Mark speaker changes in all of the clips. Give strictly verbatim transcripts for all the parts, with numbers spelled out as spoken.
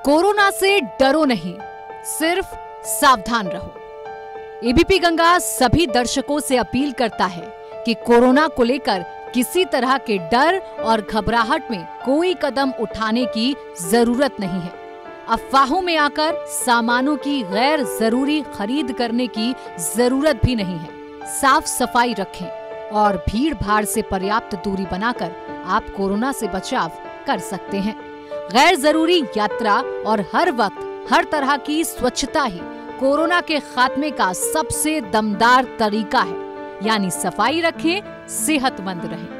Speaker 1: Corona से डरो नहीं, सिर्फ सावधान रहो। एबीपी गंगा सभी दर्शकों से अपील करता है कि कोरोना को लेकर किसी तरह के डर और घबराहट में कोई कदम उठाने की जरूरत नहीं है। अफवाहों में आकर सामानों की गैर जरूरी खरीद करने की जरूरत भी नहीं है। साफ सफाई रखें और भीड़ भाड़ से पर्याप्त दूरी बनाकर आप कोरोना से बचाव कर सकते हैं। गैर जरूरी यात्रा और हर वक्त हर तरह की स्वच्छता ही कोरोना के खात्मे का सबसे दमदार तरीका है। यानी सफाई रखें, सेहतमंद रहें।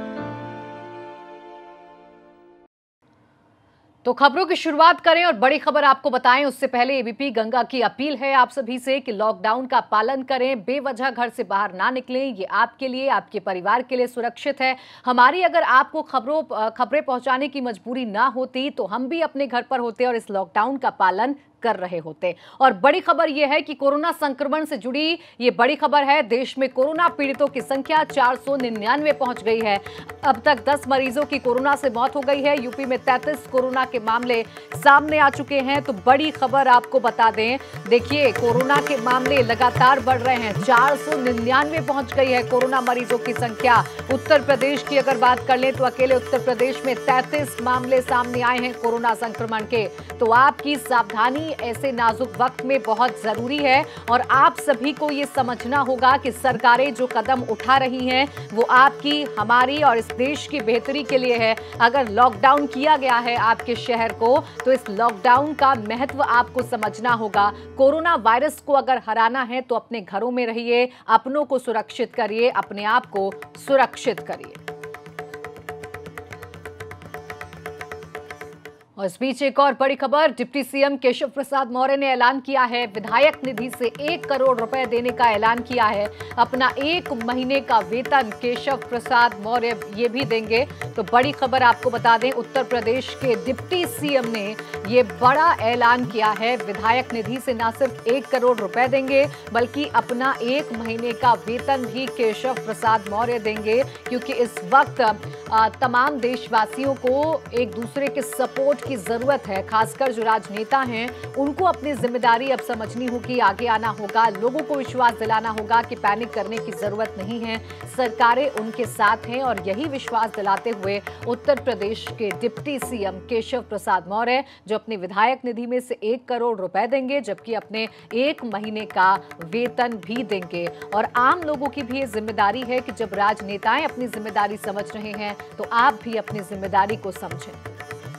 Speaker 1: तो खबरों की शुरुआत करें और बड़ी खबर आपको बताएं उससे पहले एबीपी गंगा की अपील है आप सभी से कि लॉकडाउन का पालन करें, बेवजह घर से बाहर ना निकलें। ये आपके लिए, आपके परिवार के लिए सुरक्षित है। हमारी अगर आपको खबरों खबरें पहुंचाने की मजबूरी ना होती तो हम भी अपने घर पर होते और इस लॉकडाउन का पालन कर रहे होते। और बड़ी खबर यह है कि कोरोना संक्रमण से जुड़ी ये बड़ी खबर है। देश में कोरोना पीड़ितों की संख्या चार सौ निन्यानवे पहुंच गई है। अब तक दस मरीजों की कोरोना से मौत हो गई है। यूपी में तैंतीस कोरोना के मामले सामने आ चुके हैं। तो बड़ी खबर आपको बता दें, देखिए कोरोना के मामले लगातार बढ़ रहे हैं। चार सौ निन्यानवे पहुंच गई है कोरोना मरीजों की संख्या। उत्तर प्रदेश की अगर बात कर लें तो अकेले उत्तर प्रदेश में तैंतीस मामले सामने आए हैं कोरोना संक्रमण के। तो आपकी सावधानी ऐसे नाजुक वक्त में बहुत जरूरी है और आप सभी को ये समझना होगा कि सरकारें जो कदम उठा रही हैं वो आपकी, हमारी और इस देश की बेहतरी के लिए है। अगर लॉकडाउन किया गया है आपके शहर को तो इस लॉकडाउन का महत्व आपको समझना होगा। कोरोना वायरस को अगर हराना है तो अपने घरों में रहिए, अपनों को सुरक्षित करिए, अपने आप को सुरक्षित करिए। और इस बीच एक और बड़ी खबर, डिप्टी सीएम केशव प्रसाद मौर्य ने ऐलान किया है विधायक निधि से एक करोड़ रुपए देने का ऐलान किया है। अपना एक महीने का वेतन केशव प्रसाद मौर्य ये भी देंगे। तो बड़ी खबर आपको बता दें, उत्तर प्रदेश के डिप्टी सीएम ने ये बड़ा ऐलान किया है। विधायक निधि से न सिर्फ एक करोड़ रुपए देंगे बल्कि अपना एक महीने का वेतन भी केशव प्रसाद मौर्य देंगे, क्योंकि इस वक्त तमाम देशवासियों को एक दूसरे के सपोर्ट की जरूरत है। खासकर जो राजनेता हैं उनको अपनी जिम्मेदारी अब समझनी होगी, आगे आना होगा, लोगों को विश्वास दिलाना होगा कि पैनिक करने की जरूरत नहीं है, सरकारें उनके साथ हैं। और यही विश्वास दिलाते हुए उत्तर प्रदेश के डिप्टी सीएम केशव प्रसाद मौर्य जो अपनी विधायक निधि में से एक करोड़ रुपए देंगे जबकि अपने एक महीने का वेतन भी देंगे। और आम लोगों की भी ये जिम्मेदारी है कि जब राजनेताएं अपनी जिम्मेदारी समझ रहे हैं तो आप भी अपनी जिम्मेदारी को समझें।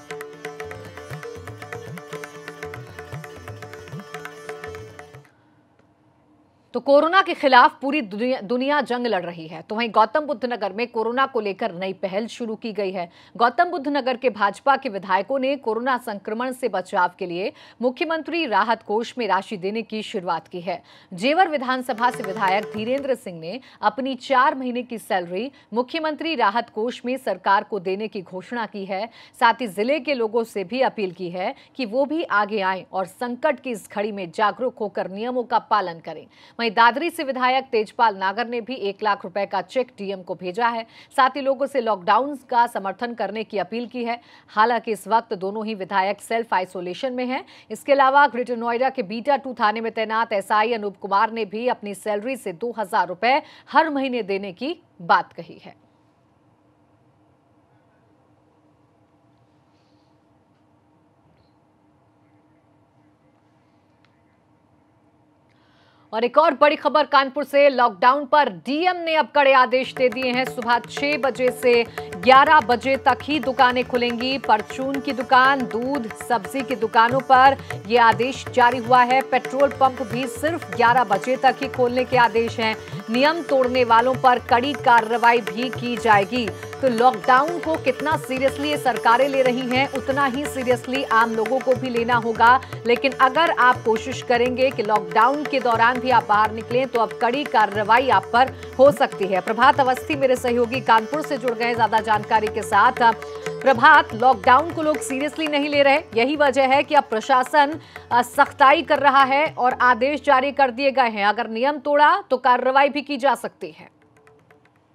Speaker 1: तो कोरोना के खिलाफ पूरी दुनिया, दुनिया जंग लड़ रही है। तो वहीं गौतम बुद्ध नगर में कोरोना को लेकर नई पहल शुरू की गई है। गौतम बुद्ध नगर के भाजपा के विधायकों ने कोरोना संक्रमण से बचाव के लिए मुख्यमंत्री राहत कोष में राशि देने की शुरुआत की है। जेवर विधानसभा से विधायक धीरेन्द्र सिंह ने अपनी चार महीने की सैलरी मुख्यमंत्री राहत कोष में सरकार को देने की घोषणा की है। साथ ही जिले के लोगों से भी अपील की है कि वो भी आगे आएं और संकट की इस घड़ी में जागरूक होकर नियमों का पालन करें। वहीं दादरी से विधायक तेजपाल नागर ने भी एक लाख रुपए का चेक डीएम को भेजा है। साथ ही लोगों से लॉकडाउन का समर्थन करने की अपील की है। हालांकि इस वक्त दोनों ही विधायक सेल्फ आइसोलेशन में हैं। इसके अलावा ग्रेटर नोएडा के बीटा टू थाने में तैनात एसआई अनूप कुमार ने भी अपनी सैलरी से दो हजार रुपए हर महीने देने की बात कही है। और एक और बड़ी खबर कानपुर से, लॉकडाउन पर डीएम ने अब कड़े आदेश दे दिए हैं। सुबह छह बजे से ग्यारह बजे तक ही दुकानें खुलेंगी। परचून की दुकान, दूध, सब्जी की दुकानों पर यह आदेश जारी हुआ है। पेट्रोल पंप भी सिर्फ ग्यारह बजे तक ही खोलने के आदेश हैं। नियम तोड़ने वालों पर कड़ी कार्रवाई भी की जाएगी। तो लॉकडाउन को कितना सीरियसली ये सरकारें ले रही हैं उतना ही सीरियसली आम लोगों को भी लेना होगा। लेकिन अगर आप कोशिश करेंगे कि लॉकडाउन के दौरान भी आप बाहर निकलें तो अब कड़ी कार्रवाई आप पर हो सकती है। प्रभात अवस्थी मेरे सहयोगी कानपुर से जुड़ गए ज्यादा जानकारी के साथ। प्रभात, लॉकडाउन को लोग सीरियसली नहीं ले रहे, यही वजह है कि अब प्रशासन सख्ताई कर रहा है और आदेश जारी कर दिए गए हैं। अगर नियम तोड़ा तो कार्रवाई भी की जा सकती है।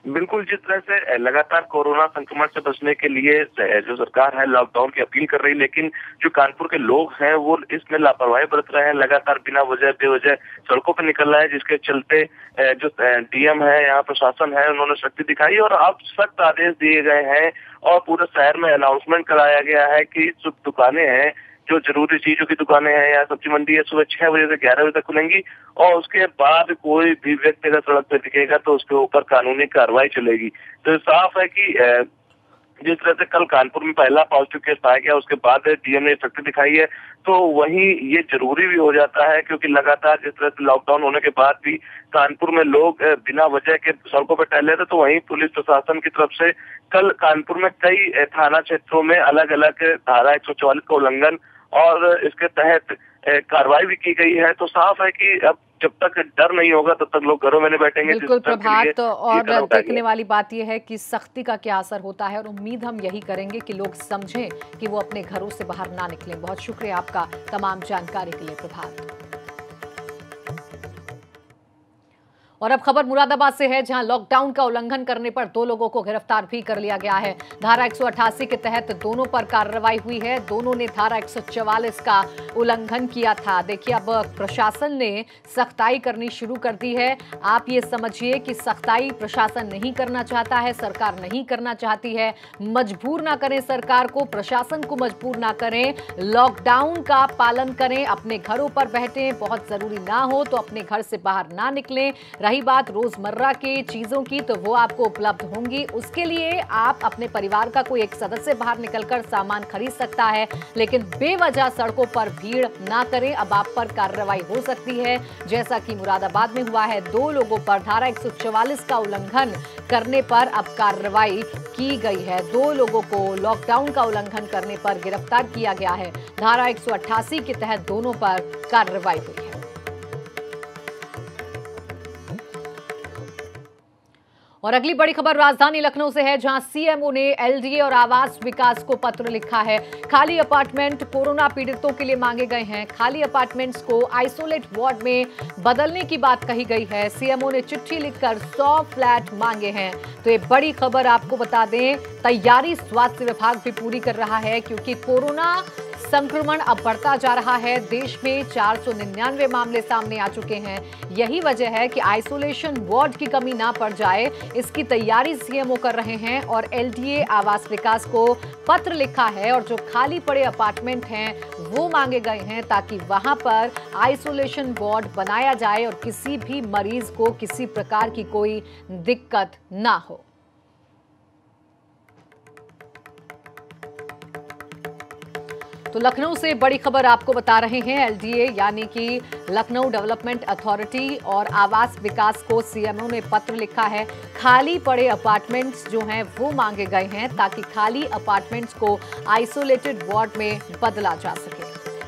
Speaker 2: बिल्कुल, जिस तरह से लगातार कोरोना संक्रमण से बचने के लिए जो सरकार है लॉकडाउन की अपील कर रही है, लेकिन जो कानपुर के लोग हैं वो इसमें लापरवाही बरत रहे हैं। लगातार बिना वजह बेवजह सड़कों पर निकल रहे हैं, जिसके चलते जो डीएम है, यहाँ प्रशासन है, उन्होंने सख्ती दिखाई और अब सख्त आदेश दिए गए हैं और पूरे शहर में अनाउंसमेंट कराया गया है कि जो दुकानें हैं, जो जरूरी चीजों की दुकानें हैं या सब्जी मंडी है, सुबह छह बजे से ग्यारह बजे तक खुलेंगी और उसके बाद कोई भी व्यक्ति अगर सड़क पर दिखेगा तो उसके ऊपर कानूनी कार्रवाई चलेगी। तो साफ है कि जिस तरह से कल कानपुर में पहला पॉजिटिव केस पाया गया, उसके बाद डीएम ने सख्ती दिखाई है, तो वहीं ये जरूरी भी हो जाता है क्योंकि लगातार जिस तरह से लॉकडाउन होने के बाद भी कानपुर में लोग बिना वजह के सड़कों पर टहल रहे थे, तो वहीं पुलिस प्रशासन की तरफ से कल कानपुर में कई थाना क्षेत्रों में अलग अलग धारा एक सौ चौवालीस का उल्लंघन और इसके तहत कार्रवाई भी की गई है। तो साफ है कि अब जब तक डर नहीं होगा तब तक लोग घरों में नहीं बैठेंगे।
Speaker 1: बिल्कुल प्रभात, और देखने वाली बात यह है कि सख्ती का क्या असर होता है और उम्मीद हम यही करेंगे कि लोग समझें कि वो अपने घरों से बाहर ना निकलें। बहुत शुक्रिया आपका तमाम जानकारी के लिए प्रभात। और अब खबर मुरादाबाद से है, जहां लॉकडाउन का उल्लंघन करने पर दो लोगों को गिरफ्तार भी कर लिया गया है। धारा एक सौ अट्ठासी के तहत दोनों पर कार्रवाई हुई है। दोनों ने धारा एक सौ चवालीस का उल्लंघन किया था। देखिए, अब प्रशासन ने सख्ताई करनी शुरू कर दी है। आप ये समझिए कि सख्ताई प्रशासन नहीं करना चाहता है, सरकार नहीं करना चाहती है। मजबूर ना करें सरकार को, प्रशासन को मजबूर ना करें। लॉकडाउन का पालन करें, अपने घरों पर बैठें, बहुत जरूरी ना हो तो अपने घर से बाहर ना निकलें। रही बात रोजमर्रा की चीजों की, तो वो आपको उपलब्ध होंगी। उसके लिए आप अपने परिवार का कोई एक सदस्य बाहर निकलकर सामान खरीद सकता है, लेकिन बेवजह सड़कों पर भीड़ ना करें। अब आप पर कार्रवाई हो सकती है, जैसा कि मुरादाबाद में हुआ है। दो लोगों पर धारा एक सौ चवालीस का उल्लंघन करने पर अब कार्रवाई की गई है। दो लोगों को लॉकडाउन का उल्लंघन करने पर गिरफ्तार किया गया है। धारा एक सौ अट्ठासी के तहत दोनों पर कार्रवाई हुई है। और अगली बड़ी खबर राजधानी लखनऊ से है, जहां सीएमओ ने एलडीए और आवास विकास को पत्र लिखा है। खाली अपार्टमेंट कोरोना पीड़ितों के लिए मांगे गए हैं। खाली अपार्टमेंट्स को आइसोलेट वार्ड में बदलने की बात कही गई है। सीएमओ ने चिट्ठी लिखकर सौ फ्लैट मांगे हैं। तो ये बड़ी खबर आपको बता दें, तैयारी स्वास्थ्य विभाग भी पूरी कर रहा है, क्योंकि कोरोना संक्रमण अब बढ़ता जा रहा है। देश में चार सौ निन्यानवे मामले सामने आ चुके हैं। यही वजह है कि आइसोलेशन वार्ड की कमी ना पड़ जाए, इसकी तैयारी सीएमओ कर रहे हैं और एलडीए आवास विकास को पत्र लिखा है और जो खाली पड़े अपार्टमेंट हैं वो मांगे गए हैं, ताकि वहां पर आइसोलेशन वार्ड बनाया जाए और किसी भी मरीज को किसी प्रकार की कोई दिक्कत ना हो। तो लखनऊ से बड़ी खबर आपको बता रहे हैं, एलडीए यानी कि लखनऊ डेवलपमेंट अथॉरिटी और आवास विकास को सीएमओ ने पत्र लिखा है। खाली पड़े अपार्टमेंट्स जो हैं वो मांगे गए हैं, ताकि खाली अपार्टमेंट्स को आइसोलेटेड वार्ड में बदला जा सके।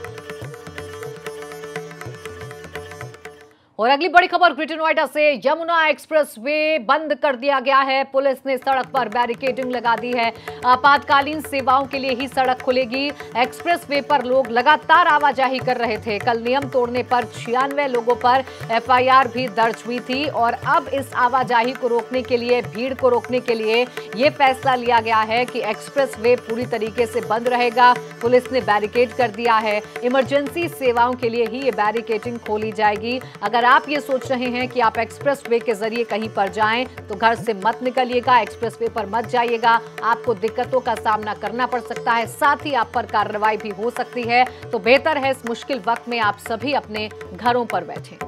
Speaker 1: और अगली बड़ी खबर ग्रेटर नोएडा से, यमुना एक्सप्रेस वे बंद कर दिया गया है। पुलिस ने सड़क पर बैरिकेडिंग लगा दी है। आपातकालीन सेवाओं के लिए ही सड़क खुलेगी। एक्सप्रेस वे पर लोग लगातार आवाजाही कर रहे थे। कल नियम तोड़ने पर छियानवे लोगों पर एफआईआर भी दर्ज हुई थी और अब इस आवाजाही को रोकने के लिए, भीड़ को रोकने के लिए ये फैसला लिया गया है कि एक्सप्रेस वे पूरी तरीके से बंद रहेगा। पुलिस ने बैरिकेड कर दिया है। इमरजेंसी सेवाओं के लिए ही ये बैरिकेडिंग खोली जाएगी। अगर आप ये सोच रहे हैं कि आप एक्सप्रेस वे के जरिए कहीं पर जाएं, तो घर से मत निकलिएगा, एक्सप्रेस वे पर मत जाइएगा। आपको दिक्कतों का सामना करना पड़ सकता है, साथ ही आप पर कार्रवाई भी हो सकती है। तो बेहतर है इस मुश्किल वक्त में आप सभी अपने घरों पर बैठें।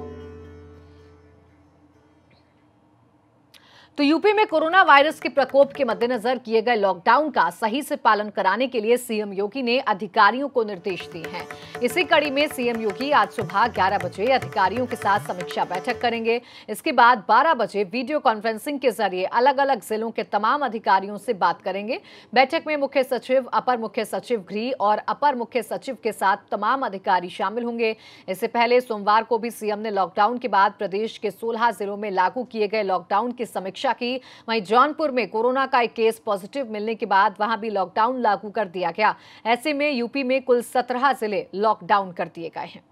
Speaker 1: तो यूपी में कोरोना वायरस के प्रकोप के मद्देनजर किए गए लॉकडाउन का सही से पालन कराने के लिए सीएम योगी ने अधिकारियों को निर्देश दिए हैं। इसी कड़ी में सीएम योगी आज सुबह ग्यारह बजे अधिकारियों के साथ समीक्षा बैठक करेंगे। इसके बाद बारह बजे वीडियो कॉन्फ्रेंसिंग के जरिए अलग अलग जिलों के तमाम अधिकारियों से बात करेंगे। बैठक में मुख्य सचिव, अपर मुख्य सचिव गृह और अपर मुख्य सचिव के साथ तमाम अधिकारी शामिल होंगे। इससे पहले सोमवार को भी सीएम ने लॉकडाउन के बाद प्रदेश के सोलह जिलों में लागू किए गए लॉकडाउन की समीक्षा की। वहीं जौनपुर में कोरोना का एक केस पॉजिटिव मिलने के बाद वहां भी लॉकडाउन लागू कर दिया गया। ऐसे में यूपी में कुल सत्रह जिले लॉकडाउन कर दिए गए हैं।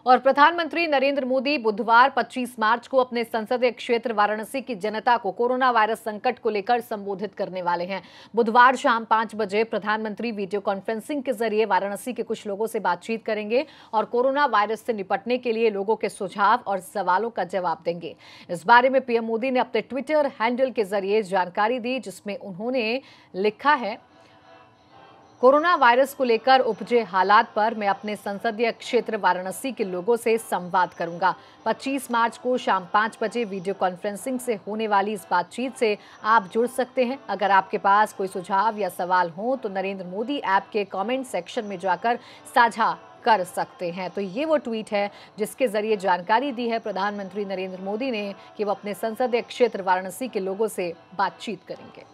Speaker 1: और प्रधानमंत्री नरेंद्र मोदी बुधवार पच्चीस मार्च को अपने संसदीय क्षेत्र वाराणसी की जनता को कोरोना वायरस संकट को लेकर संबोधित करने वाले हैं। बुधवार शाम पांच बजे प्रधानमंत्री वीडियो कॉन्फ्रेंसिंग के जरिए वाराणसी के कुछ लोगों से बातचीत करेंगे और कोरोना वायरस से निपटने के लिए लोगों के सुझाव और सवालों का जवाब देंगे। इस बारे में पीएम मोदी ने अपने ट्विटर हैंडल के जरिए जानकारी दी, जिसमें उन्होंने लिखा है, कोरोना वायरस को लेकर उपजे हालात पर मैं अपने संसदीय क्षेत्र वाराणसी के लोगों से संवाद करूंगा। पच्चीस मार्च को शाम पाँच बजे वीडियो कॉन्फ्रेंसिंग से होने वाली इस बातचीत से आप जुड़ सकते हैं। अगर आपके पास कोई सुझाव या सवाल हो तो नरेंद्र मोदी ऐप के कमेंट सेक्शन में जाकर साझा कर सकते हैं। तो ये वो ट्वीट है जिसके जरिए जानकारी दी है प्रधानमंत्री नरेंद्र मोदी ने कि वो अपने संसदीय क्षेत्र वाराणसी के लोगों से बातचीत करेंगे।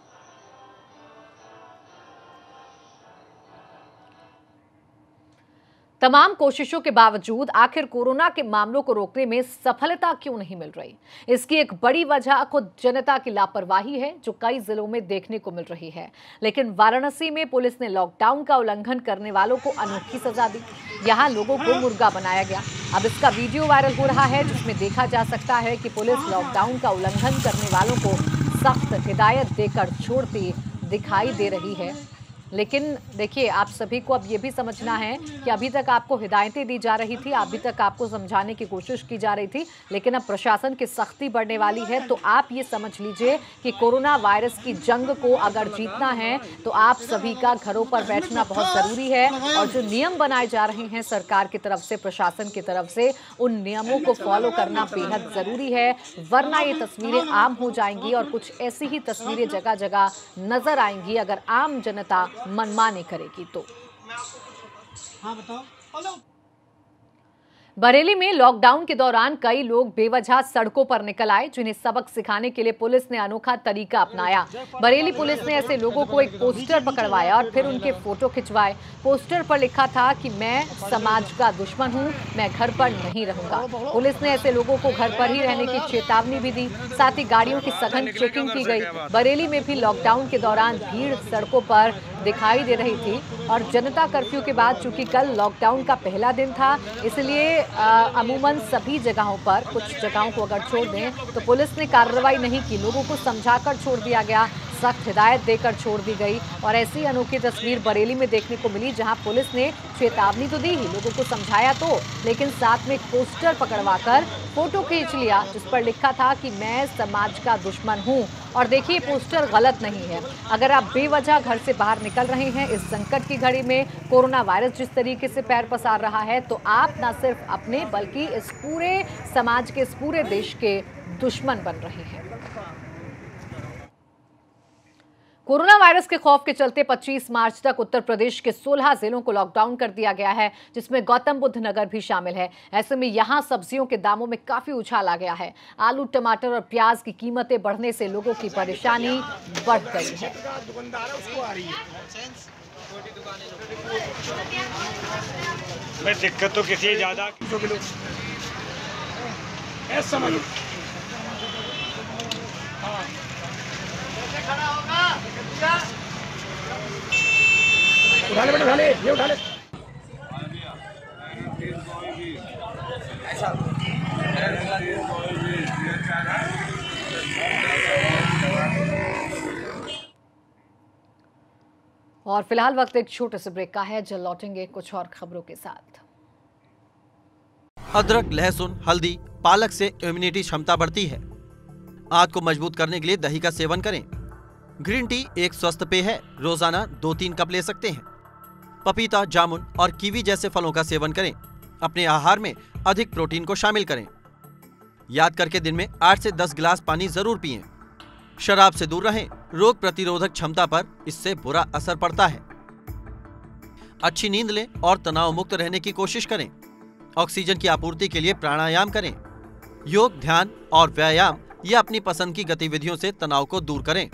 Speaker 1: तमाम कोशिशों के बावजूद आखिर कोरोना के मामलों को रोकने में सफलता क्यों नहीं मिल रही? इसकी एक बड़ी वजह खुद जनता की लापरवाही है, जो कई जिलों में देखने को मिल रही है। लेकिन वाराणसी में पुलिस ने लॉकडाउन का उल्लंघन करने वालों को अनोखी सजा दी। यहां लोगों को मुर्गा बनाया गया। अब इसका वीडियो वायरल हो रहा है, जिसमें देखा जा सकता है कि पुलिस लॉकडाउन का उल्लंघन करने वालों को सख्त हिदायत देकर छोड़ती दिखाई दे रही है। लेकिन देखिए, आप सभी को अब ये भी समझना है कि अभी तक आपको हिदायतें दी जा रही थी, अभी तक आपको समझाने की कोशिश की जा रही थी, लेकिन अब प्रशासन की सख्ती बढ़ने वाली है। तो आप ये समझ लीजिए कि कोरोना वायरस की जंग को अगर जीतना है तो आप सभी का घरों पर बैठना बहुत ज़रूरी है। और जो नियम बनाए जा रहे हैं सरकार की तरफ से, प्रशासन की तरफ से, उन नियमों को फॉलो करना बेहद ज़रूरी है, वरना ये तस्वीरें आम हो जाएंगी और कुछ ऐसी ही तस्वीरें जगह जगह नजर आएंगी अगर आम जनता मनमानी करेगी तो। हाँ बताओ। बरेली में लॉकडाउन के दौरान कई लोग बेवजह सड़कों पर निकल आए, जिन्हें सबक सिखाने के लिए पुलिस ने अनोखा तरीका अपनाया। बरेली पुलिस ने ऐसे लोगों को एक पोस्टर पकड़वाया और फिर उनके फोटो खिंचवाए। पोस्टर पर लिखा था कि मैं समाज का दुश्मन हूं, मैं घर पर नहीं रहूंगा। पुलिस ने ऐसे लोगों को घर पर ही रहने की चेतावनी भी दी। साथ ही गाड़ियों की सघन चेकिंग की गई। बरेली में भी लॉकडाउन के दौरान भीड़ सड़कों पर दिखाई दे रही थी और जनता कर्फ्यू के बाद, चूंकि कल लॉकडाउन का पहला दिन था, इसलिए अमूमन सभी जगहों पर, कुछ जगहों को अगर छोड़ दें तो पुलिस ने कार्रवाई नहीं की, लोगों को समझाकर छोड़ दिया गया, सख्त हिदायत देकर छोड़ दी गई। और ऐसी अनोखी तस्वीर बरेली में देखने को मिली, जहां पुलिस ने चेतावनी तो दी ही, लोगों को समझाया तो, लेकिन साथ में पोस्टर पकड़वाकर फोटो खींच लिया जिस पर लिखा था कि मैं समाज का दुश्मन हूं। और देखिए, पोस्टर गलत नहीं है। अगर आप बेवजह घर से बाहर निकल रहे हैं इस संकट की घड़ी में, कोरोना वायरस जिस तरीके से पैर पसार रहा है, तो आप न सिर्फ अपने बल्कि इस पूरे समाज के, इस पूरे देश के दुश्मन बन रहे हैं। कोरोना वायरस के खौफ के चलते पच्चीस मार्च तक उत्तर प्रदेश के सोलह जिलों को लॉकडाउन कर दिया गया है, जिसमें गौतम बुद्ध नगर भी शामिल है। ऐसे में यहां सब्जियों के दामों में काफी उछाल आ गया है। आलू, टमाटर और प्याज की कीमतें बढ़ने से लोगों की परेशानी बढ़ गई है।
Speaker 3: दिक्कत तो किसी ज्यादा
Speaker 4: खड़ा होगा, उठा ले बेटा, उठा ले, ये उठा ले।
Speaker 1: और फिलहाल वक्त एक छोटे से ब्रेक का है, जल्द लौटेंगे कुछ और खबरों के साथ।
Speaker 5: अदरक, लहसुन, हल्दी, पालक से इम्यूनिटी क्षमता बढ़ती है। आंत को मजबूत करने के लिए दही का सेवन करें। ग्रीन टी एक स्वस्थ पेय है, रोजाना दो तीन कप ले सकते हैं। पपीता, जामुन और कीवी जैसे फलों का सेवन करें। अपने आहार में अधिक प्रोटीन को शामिल करें। याद करके दिन में आठ से दस गिलास पानी जरूर पिएं। शराब से दूर रहें, रोग प्रतिरोधक क्षमता पर इससे बुरा असर पड़ता है। अच्छी नींद लें और तनाव मुक्त रहने की कोशिश करें। ऑक्सीजन की आपूर्ति के लिए प्राणायाम करें। योग, ध्यान और व्यायाम या अपनी पसंद की गतिविधियों से तनाव को दूर करें।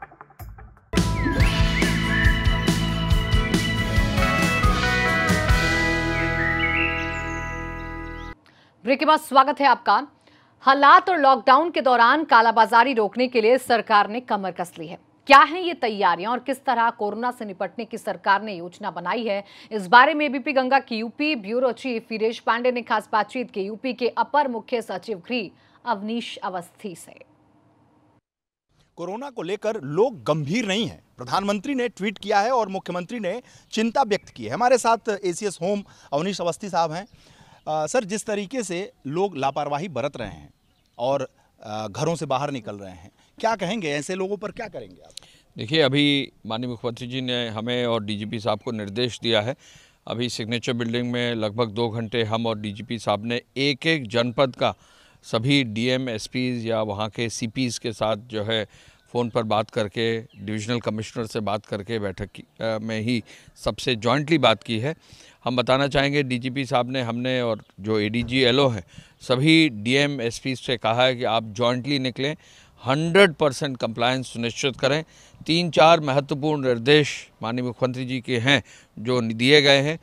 Speaker 1: ब्रेक के बाद स्वागत है आपका। हालात और लॉकडाउन के दौरान कालाबाजारी रोकने के लिए सरकार ने कमर कस ली है। क्या हैं ये तैयारियां और किस तरह कोरोना से निपटने की सरकार ने योजना बनाई है, इस बारे में एबीपी गंगा की UP bureau chief Viresh Pandey ने खास बातचीत की यूपी के अपर मुख्य सचिव गृह अवनीश अवस्थी से।
Speaker 3: कोरोना को लेकर लोग गंभीर नहीं हैं। प्रधानमंत्री ने ट्वीट किया है और मुख्यमंत्री ने चिंता व्यक्त की है। हमारे साथ एसीएस होम अवनीश अवस्थी साहब हैं। आ, सर, जिस तरीके से लोग लापरवाही बरत रहे हैं और आ, घरों से बाहर निकल रहे हैं, क्या कहेंगे? ऐसे लोगों पर क्या करेंगे आप?
Speaker 6: देखिए, अभी माननीय मुख्यमंत्री जी ने हमें और डीजीपी साहब को निर्देश दिया है। अभी सिग्नेचर बिल्डिंग में लगभग दो घंटे हम और डीजीपी साहब ने एक एक जनपद का सभी डीएम, एसपीज या वहाँ के सीपीज के साथ जो है फ़ोन पर बात करके, डिविजनल कमिश्नर से बात करके बैठक की, आ, में ही सबसे जॉइंटली बात की है। हम बताना चाहेंगे डीजीपी साहब ने, हमने और जो एडीजी एलओ हैं सभी डीएम, एसपी से कहा है कि आप जॉइंटली निकलें, हंड्रेड परसेंट कंप्लायंस सुनिश्चित करें। तीन चार महत्वपूर्ण निर्देश माननीय मुख्यमंत्री जी के हैं जो दिए गए हैं।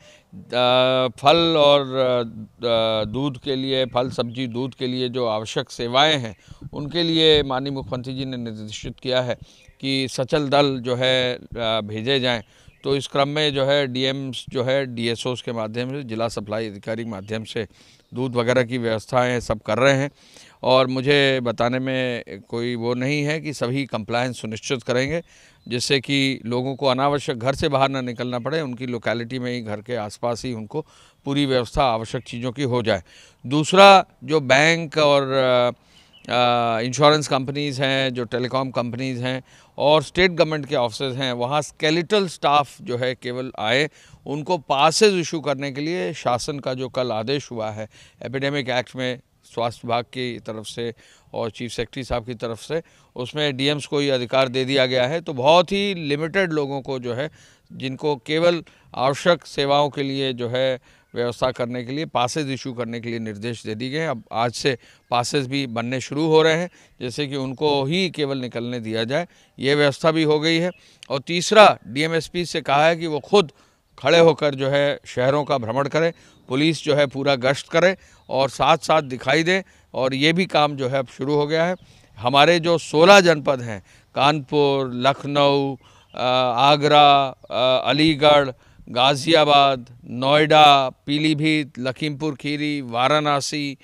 Speaker 6: फल और दूध के लिए, फल सब्जी दूध के लिए जो आवश्यक सेवाएं हैं उनके लिए माननीय मुख्यमंत्री जी ने निर्देशित किया है कि सचल दल जो है भेजे जाएं। तो इस क्रम में जो है डीएम्स जो है डीएसओस के माध्यम से, जिला सप्लाई अधिकारी के माध्यम से दूध वगैरह की व्यवस्थाएं सब कर रहे हैं। और मुझे बताने में कोई वो नहीं है कि सभी कंप्लायंस सुनिश्चित करेंगे, जिससे कि लोगों को अनावश्यक घर से बाहर ना निकलना पड़े, उनकी लोकेलिटी में ही, घर के आसपास ही उनको पूरी व्यवस्था आवश्यक चीज़ों की हो जाए। दूसरा, जो बैंक और इंश्योरेंस कंपनीज़ हैं, जो टेलीकॉम कंपनीज़ हैं और स्टेट गवर्नमेंट के ऑफिस हैं, वहाँ स्केलेटल स्टाफ जो है केवल आए, उनको पासेज इशू करने के लिए शासन का जो कल आदेश हुआ है एपिडेमिक एक्ट में स्वास्थ्य विभाग की तरफ से और चीफ सेक्रेटरी साहब की तरफ से, उसमें डीएम्स को ये अधिकार दे दिया गया है। तो बहुत ही लिमिटेड लोगों को जो है, जिनको केवल आवश्यक सेवाओं के लिए जो है व्यवस्था करने के लिए पासेज इशू करने के लिए निर्देश दे दिए गए हैं। अब आज से पासेज भी बनने शुरू हो रहे हैं, जैसे कि उनको ही केवल निकलने दिया जाए, ये व्यवस्था भी हो गई है। और तीसरा, डीएमएसपी से कहा है कि वो खुद खड़े होकर जो है शहरों का भ्रमण करें, पुलिस जो है पूरा गश्त करे और साथ साथ दिखाई दे। और ये भी काम जो है अब शुरू हो गया है। हमारे जो सोलह जनपद हैं, कानपुर, लखनऊ, आगरा, अलीगढ़, गाज़ियाबाद, नोएडा, पीलीभीत, लखीमपुर खीरी, वाराणसी,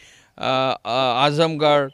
Speaker 6: आजमगढ़,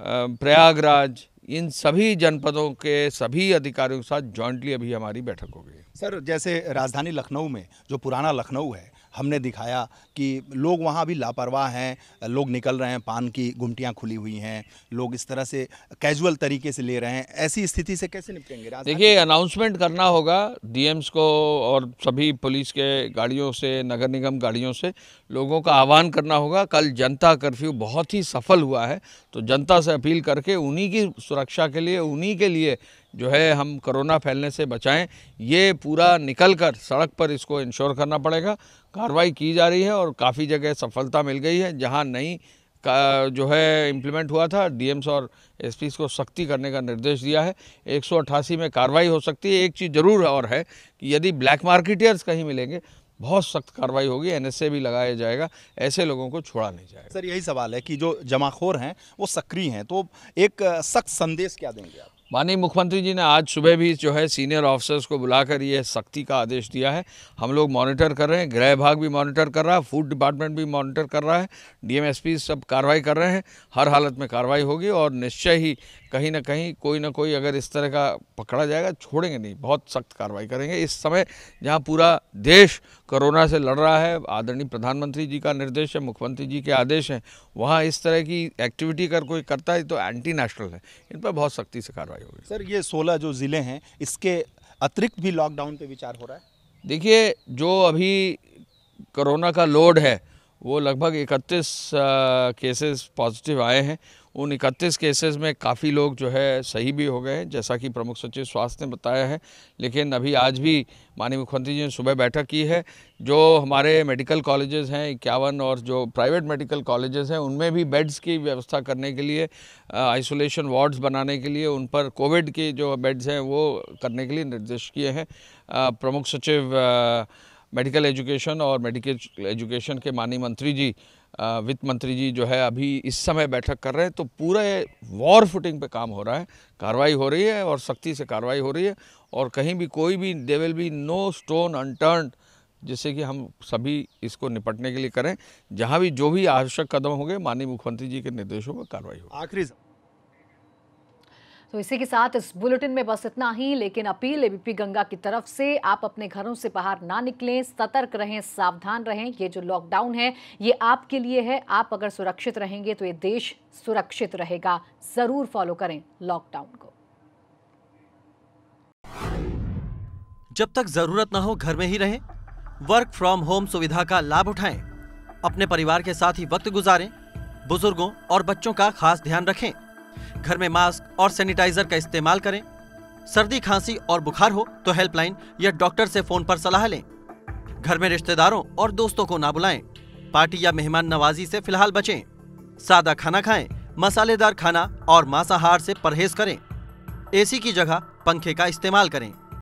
Speaker 6: प्रयागराज, इन सभी जनपदों के सभी अधिकारियों के साथ जॉइंटली अभी हमारी बैठक हो गई है।
Speaker 3: सर, जैसे राजधानी लखनऊ में जो पुराना लखनऊ है, हमने दिखाया कि लोग वहाँ भी लापरवाह हैं, लोग निकल रहे हैं, पान की गुमटियाँ खुली हुई हैं, लोग इस तरह से कैजुअल तरीके से ले रहे हैं। ऐसी स्थिति से कैसे निपटेंगे?
Speaker 6: देखिए, अनाउंसमेंट करना होगा डीएम्स को और सभी पुलिस के गाड़ियों से, नगर निगम गाड़ियों से लोगों का आह्वान करना होगा। कल जनता कर्फ्यू बहुत ही सफल हुआ है, तो जनता से अपील करके उन्हीं की सुरक्षा के लिए, उन्हीं के लिए जो है हम कोरोना फैलने से बचाएं, ये पूरा निकल कर सड़क पर इसको इंश्योर करना पड़ेगा। कार्रवाई की जा रही है और काफ़ी जगह सफलता मिल गई है। जहां नहीं का जो है इम्प्लीमेंट हुआ था, डीएम्स और एसपीस को सख्ती करने का निर्देश दिया है। एक सौ अट्ठासी में कार्रवाई हो सकती है। एक चीज़ ज़रूर और है कि यदि ब्लैक मार्केटियर्स कहीं मिलेंगे, बहुत सख्त कार्रवाई होगी, एनएसए भी लगाया जाएगा, ऐसे लोगों को छोड़ा नहीं जाएगा।
Speaker 3: सर, यही सवाल है कि जो जमाखोर हैं वो सक्रिय हैं, तो एक सख्त संदेश क्या देंगे आप?
Speaker 6: माननीय मुख्यमंत्री जी ने आज सुबह भी जो है सीनियर ऑफिसर्स को बुलाकर ये सख्ती का आदेश दिया है। हम लोग मॉनिटर कर रहे हैं, गृह विभाग भी मॉनिटर कर रहा है, फूड डिपार्टमेंट भी मॉनिटर कर रहा है, डीएमएसपी सब कार्रवाई कर रहे हैं। हर हालत में कार्रवाई होगी और निश्चय ही कहीं ना कहीं कोई ना कोई अगर इस तरह का पकड़ा जाएगा, छोड़ेंगे नहीं, बहुत सख्त कार्रवाई करेंगे। इस समय जहाँ पूरा देश कोरोना से लड़ रहा है, आदरणीय प्रधानमंत्री जी का निर्देश है, मुख्यमंत्री जी के आदेश हैं, वहाँ इस तरह की एक्टिविटी अगर कोई करता है तो एंटी नेशनल है, इन पर बहुत सख्ती से कार्रवाई होगी।
Speaker 3: सर, ये सोलह जो ज़िले हैं, इसके अतिरिक्त भी लॉकडाउन पे विचार हो रहा है?
Speaker 6: देखिए, जो अभी कोरोना का लोड है वो लगभग इकतीस केसेस पॉजिटिव आए हैं। उन इकतीस केसेस में काफ़ी लोग जो है सही भी हो गए हैं, जैसा कि प्रमुख सचिव स्वास्थ्य ने बताया है। लेकिन अभी आज भी माननीय मुख्यमंत्री जी ने सुबह बैठक की है। जो हमारे मेडिकल कॉलेजेस हैं इक्यावन, और जो प्राइवेट मेडिकल कॉलेजेस हैं उनमें भी बेड्स की व्यवस्था करने के लिए, आइसोलेशन वार्ड्स बनाने के लिए, उन पर कोविड के जो बेड्स हैं वो करने के लिए निर्देश किए हैं। प्रमुख सचिव मेडिकल एजुकेशन और मेडिकल एजुकेशन के माननीय मंत्री जी वित्त मंत्री जी जो है अभी इस समय बैठक कर रहे हैं, तो पूरे वॉर फुटिंग पे काम हो रहा है, कार्रवाई हो रही है और सख्ती से कार्रवाई हो रही है और कहीं भी कोई भी there will be no stone unturned, जिससे कि हम सभी इसको निपटने के लिए करें। जहां भी जो भी आवश्यक कदम होंगे माननीय मुख्यमंत्री जी के निर्देशों पर कार्रवाई होगी।
Speaker 3: आखिरी
Speaker 1: तो इसी के साथ इस बुलेटिन में बस इतना ही, लेकिन अपील एबीपी गंगा की तरफ से आप अपने घरों से बाहर ना निकलें, सतर्क रहें, सावधान रहें। ये जो लॉकडाउन है ये आपके लिए है। आप अगर सुरक्षित रहेंगे तो ये देश सुरक्षित रहेगा। जरूर फॉलो करें लॉकडाउन को।
Speaker 5: जब तक जरूरत न हो घर में ही रहें, वर्क फ्रॉम होम सुविधा का लाभ उठाएं, अपने परिवार के साथ ही वक्त गुजारें, बुजुर्गों और बच्चों का खास ध्यान रखें, घर में मास्क और सैनिटाइजर का इस्तेमाल करें। सर्दी, खांसी और बुखार हो तो हेल्पलाइन या डॉक्टर से फोन पर सलाह लें। घर में रिश्तेदारों और दोस्तों को ना बुलाएं। पार्टी या मेहमान नवाजी से फिलहाल बचें। सादा खाना खाएं, मसालेदार खाना और मांसाहार से परहेज करें। एसी की जगह पंखे का इस्तेमाल करें।